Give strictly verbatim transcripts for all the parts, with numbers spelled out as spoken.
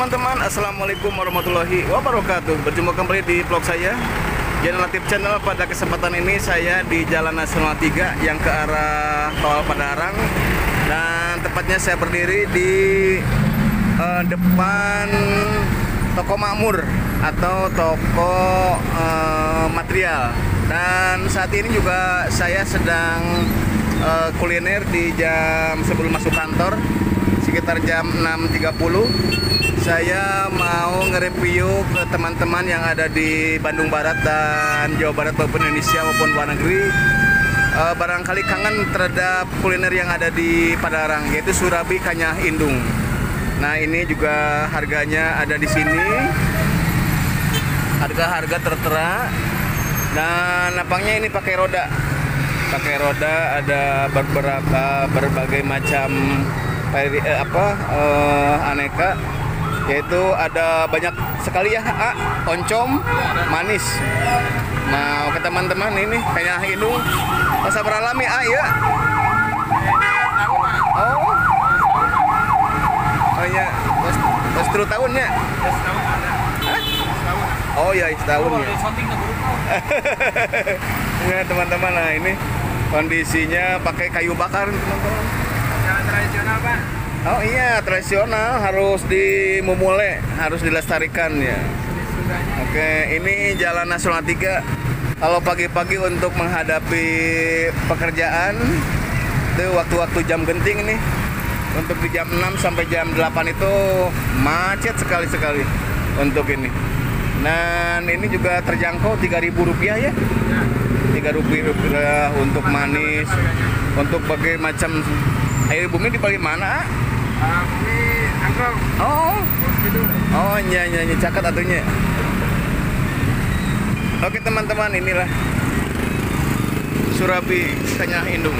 teman-teman, assalamualaikum warahmatullahi wabarakatuh. Berjumpa kembali di vlog saya Jalan Latif Channel. Pada kesempatan ini saya di Jalan Nasional tiga yang ke arah Tol Padalarang, dan tepatnya saya berdiri di uh, depan toko Makmur atau toko uh, material. Dan saat ini juga saya sedang uh, kuliner di jam sebelum masuk kantor, sekitar jam enam tiga puluh. Saya mau nge-review ke teman-teman yang ada di Bandung Barat dan Jawa Barat maupun Indonesia maupun luar negeri, uh, barangkali kangen terhadap kuliner yang ada di Padalarang, yaitu surabi kanyah indung. Nah, ini juga harganya ada di sini, harga-harga tertera, dan lapangnya ini pakai roda pakai roda ada beberapa berbagai macam peri, eh, apa eh, aneka, yaitu ada banyak sekali ya, ah, oncom manis. Nah, ke teman-teman ini kanyah indung masa beralami ah ya. Oh oh ya, pas terus tahunnya. Oh ya, setahun ya. Ya teman-teman, nah ini kondisinya pakai kayu bakar teman-teman. Jalan tradisional, Pak. Oh iya, tradisional, harus dimumule, harus dilestarikan ya. Oke, ini Jalan Nasional tiga. Kalau pagi-pagi untuk menghadapi pekerjaan itu waktu-waktu jam genting ini, untuk di jam enam sampai jam delapan itu macet sekali-sekali untuk ini. Dan ini juga terjangkau tiga ribu rupiah ya. tiga ribu rupiah untuk manis, untuk berbagai macam. Air bumi di balik mana? Uh, bumi angklong. Oh. Oh, nyanyi nyanyi cakat atunya. Oke teman-teman, inilah surabi kanyah indung.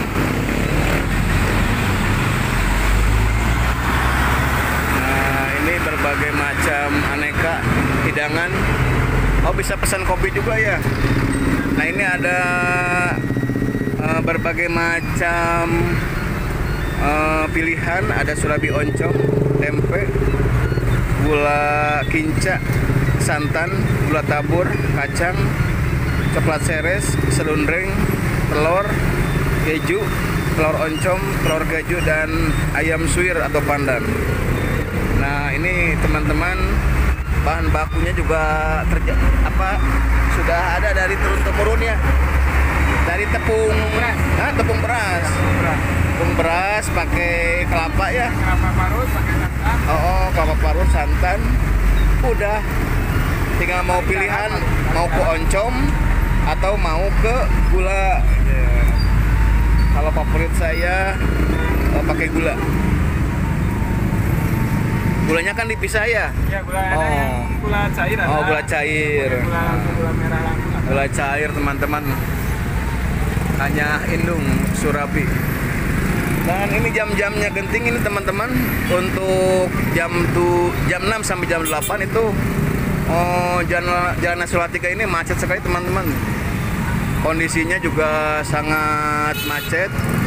Nah, ini berbagai macam aneka hidangan. Oh, bisa pesan kopi juga ya. Nah, ini ada uh, berbagai macam uh, pilihan. Ada surabi oncom, tempe, gula kinca, santan, gula tabur, kacang, coklat seres, selundreng, telur, keju, telur oncom, telur keju, dan ayam suwir atau pandan. Nah, ini teman-teman, bahan bakunya juga terja apa sudah ada dari turun temurun ya, dari tepung beras, nah, tepung beras, tepung beras pakai kelapa ya, kelapa parut pakai santan. Oh, oh kelapa parut, santan, udah tinggal mau pilihan, mau ke oncom atau mau ke gula. Yeah. Kalau favorit saya oh, pakai gula. Gulanya kan dipisah ya? Ya, gula oh. ada yang gula cair ada. Oh, gula cair. Gula, gula merah langsung. Gula cair teman-teman. Kanyah indung surabi. Dan ini jam-jamnya genting ini teman-teman. Untuk jam tu jam enam sampai jam delapan itu oh, jalan Jalan Nasional tiga ini macet sekali teman-teman. Kondisinya juga sangat macet,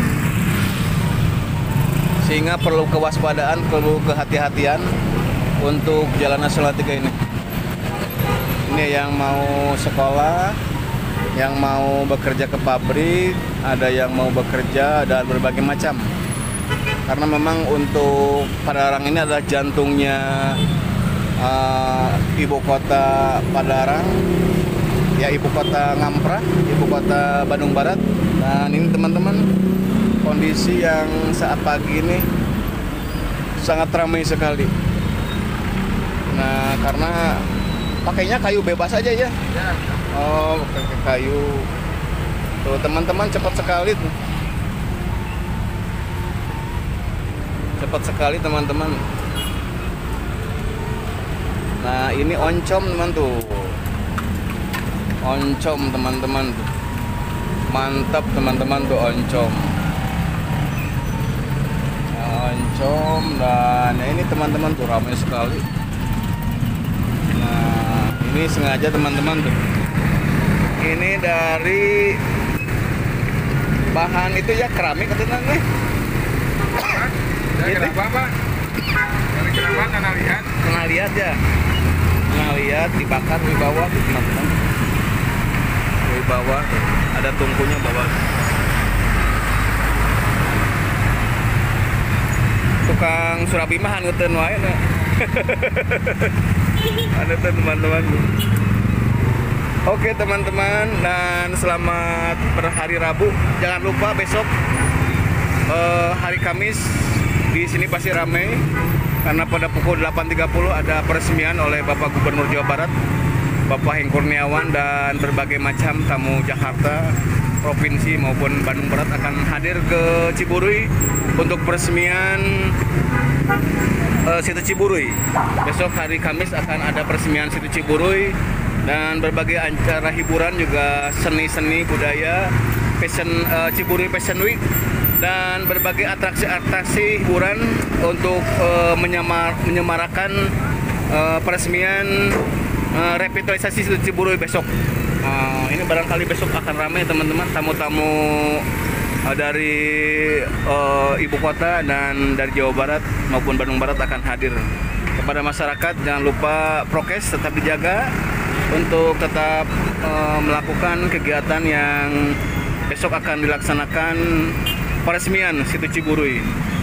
sehingga perlu kewaspadaan, perlu kehati-hatian untuk Jalan Nasional tiga ini. Ini yang mau sekolah, yang mau bekerja ke pabrik, ada yang mau bekerja, dan berbagai macam. Karena memang untuk Padalarang ini adalah jantungnya uh, ibu kota Padalarang, ya ibu kota Ngamprah, ibu kota Bandung Barat. Dan ini teman-teman, kondisi yang saat pagi ini sangat ramai sekali. Nah, karena pakainya kayu bebas aja ya. Oh, pakai kayu. Tuh teman-teman, cepat sekali tuh. Cepat sekali teman-teman. Nah, ini oncom teman tuh. Oncom teman-teman tuh. Mantap teman-teman tuh oncom. Oncom, dan ini teman-teman tuh ramai sekali. Nah, ini sengaja teman-teman tuh. Ini dari bahan itu ya, keramik katanya nih. Ya, Gitu. kenapa, Pak? Dari apa nana lihat Pernah lihat ya? Pernah lihat dibakar wibawa tuh teman-teman. Wibawa ada tungkunya bawah. Tukang Surabi mah hanuteun wae na. Hanuteun teman-teman. Oke teman-teman, dan selamat berhari Rabu. Jangan lupa besok eh, hari Kamis di sini pasti ramai karena pada pukul delapan tiga puluh ada peresmian oleh Bapak Gubernur Jawa Barat, Bapak Heng Kurniawan, dan berbagai macam tamu Jakarta, provinsi maupun Bandung Barat akan hadir ke Ciburuy untuk peresmian uh, situ Ciburuy. Besok hari Kamis akan ada peresmian situ Ciburuy dan berbagai acara hiburan juga seni-seni budaya, fashion uh, Ciburuy Fashion Week, dan berbagai atraksi-atraksi hiburan untuk uh, menyamar, menyemarakan uh, peresmian uh, revitalisasi situ Ciburuy besok. Uh, ini barangkali besok akan ramai teman-teman, tamu-tamu uh, dari uh, ibu kota dan dari Jawa Barat maupun Bandung Barat akan hadir. Kepada masyarakat jangan lupa prokes tetap dijaga untuk tetap uh, melakukan kegiatan yang besok akan dilaksanakan peresmian situ Ciburuy.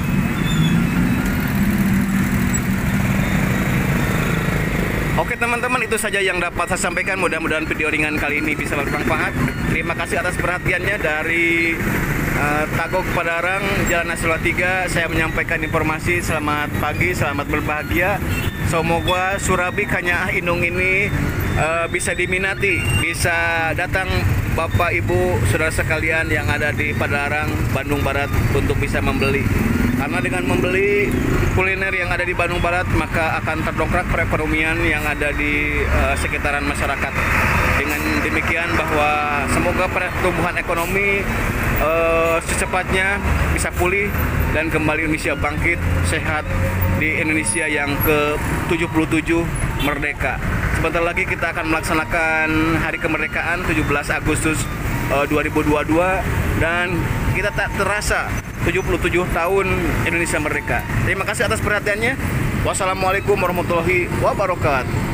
Oke teman-teman, itu saja yang dapat saya sampaikan. Mudah-mudahan video ringan kali ini bisa bermanfaat. Terima kasih atas perhatiannya dari uh, Tagok Padarang, Jalan Nasional tiga. Saya menyampaikan informasi. Selamat pagi, selamat berbahagia. Semoga Surabi Kanyaah Indung ini uh, bisa diminati, bisa datang Bapak Ibu saudara sekalian yang ada di Padarang, Bandung Barat untuk bisa membeli. Karena dengan membeli kuliner yang ada di Bandung Barat maka akan terdongkrak perekonomian yang ada di uh, sekitaran masyarakat. Dengan demikian bahwa semoga pertumbuhan ekonomi uh, secepatnya bisa pulih dan kembali Indonesia bangkit sehat di Indonesia yang ke tujuh puluh tujuh merdeka. Sebentar lagi kita akan melaksanakan Hari Kemerdekaan tujuh belas Agustus uh, dua ribu dua puluh dua dan kita tak terasa tujuh puluh tujuh tahun Indonesia merdeka. Terima kasih atas perhatiannya. Wassalamualaikum warahmatullahi wabarakatuh.